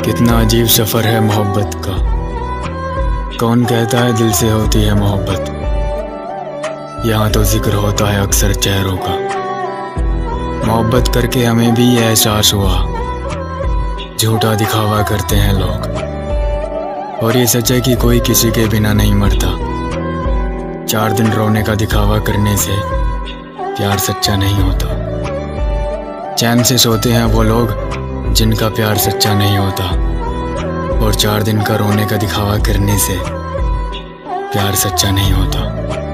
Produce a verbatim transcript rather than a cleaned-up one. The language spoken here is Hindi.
कितना अजीब सफ़र है मोहब्बत का। कौन कहता है दिल से होती है मोहब्बत। यहाँ तो जिक्र होता है अक्सर चेहरों का। मोहब्बत करके हमें भी ये एहसास हुआ, झूठा दिखावा करते हैं लोग। और ये सच है कि कोई किसी के बिना नहीं मरता। चार दिन रोने का दिखावा करने से प्यार सच्चा नहीं होता। चैन से सोते हैं वो लोग जिनका प्यार सच्चा नहीं होता। और चार दिन का रोने का दिखावा करने से प्यार सच्चा नहीं होता।